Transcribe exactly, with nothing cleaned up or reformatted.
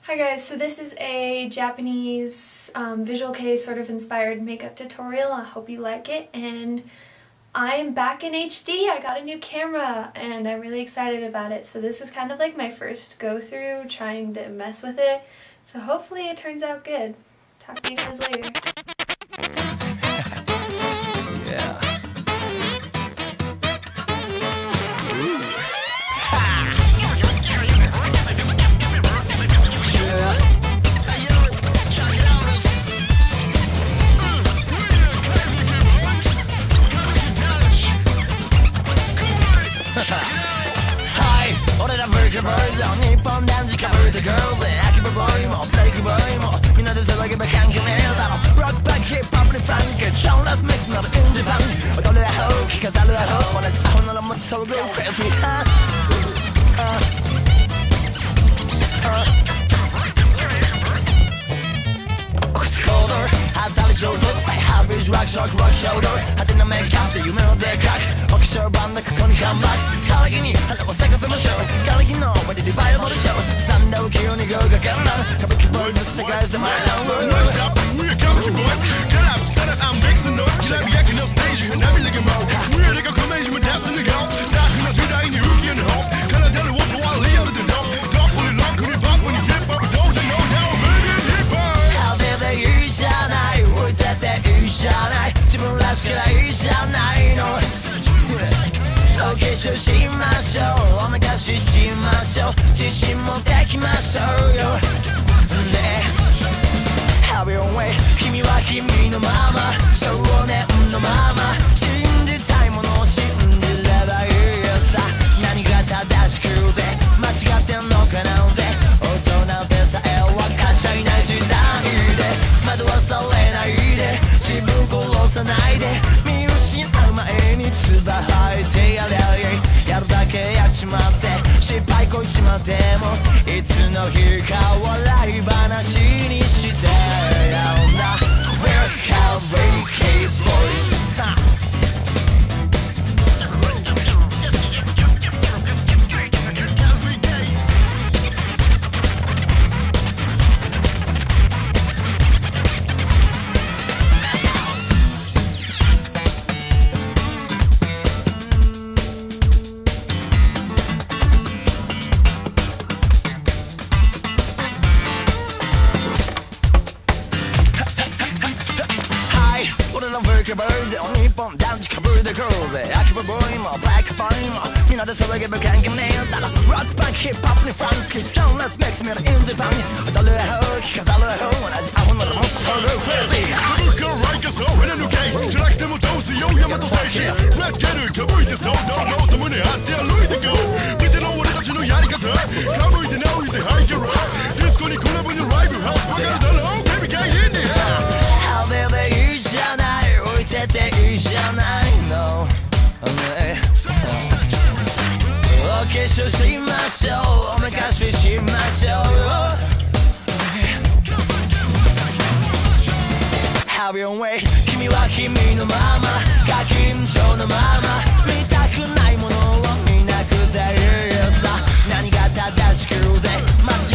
Hi guys, so this is a Japanese um, Visual Kei sort of inspired makeup tutorial. I hope you like it, and I'm back in H D. I got a new camera and I'm really excited about it. So this is kind of like my first go through trying to mess with it. So hopefully it turns out good. Talk to you guys later. Yeah. Hi, 俺らブーケバーズ日本男児かぶるthe girls 秋葉ボーイもブレイクボーイもみんなで騒げば関係ねえだろ Rock back hip hop にファンクジョンラスミックスなどインジパン踊るアホ着飾るアホ同じアホならもっと遭遇 Crazy huh Shoulder, I have his rock shock rock shoulder 派手なメイクアップで夢をでかくお化粧版のここにカムバックからぎに花を咲かせましょうからぎの上でリバイバルショーサンダーを急に豪華感な歌舞伎ボーイズ世界で My love What's up? We're coming boys Get up, stand up, I'm mixing noise きらびやきのステージ船見れげもWe're the go command you that's in the go ダークな時代に浮きのホープから出る音はリアルでドップドップにロックにバップにヒップホップ同時のダウンベイビーヒップホップ派手でいいじゃない絶対いいじゃない自分らしくないいじゃないのお化粧しましょうおめかししましょう自信持ってきましょうよね Have your way 君は君のまま少年のまま信じたいものを信じればいいよさ何が正しくて間違ってんのかなんて大人でさえ分かっちゃいない時代で惑わされないで自分殺さないで見失う前に唾吐いてやりゃいいやるだけやっちまって失敗こいちまってもいつの日か笑い話にしてやんだ We're Visual Kei Boys日本男児かぶるthe girls 秋葉ボーイもブラックボーイもみんなで騒げば関係ねえだろ Rock back hip hop にファンクジョンラスミックス見るインディパン踊るアホ着飾るアホ同じアホならもっと遭遇 Crazy 歌舞伎からライカそう変な抜けじゃなくてもどうしよう大和戦士 Let's get it かぶいてそう堂々と胸張って歩いて Go 見ての俺たちのやり方かぶいて直いぜハイキャラディスコにクラブにライブハウスわかるだろ Baby Kei in the air 派手でいいじゃない絶対いいじゃないの、ね、お化粧しましょうおめかししましょう Have your way 君は君のままガキンチョのまま見たくないものを見なくていいよさ何が正しくて間